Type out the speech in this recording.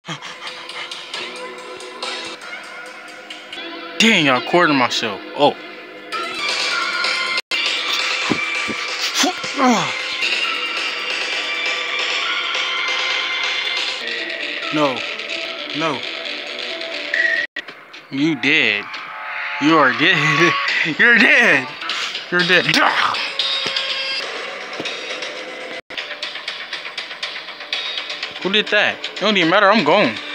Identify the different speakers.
Speaker 1: Dang, I recorded myself. Oh. No. No. You dead. You are dead. You're dead. You're dead. Who did that? It don't even matter. I'm gone.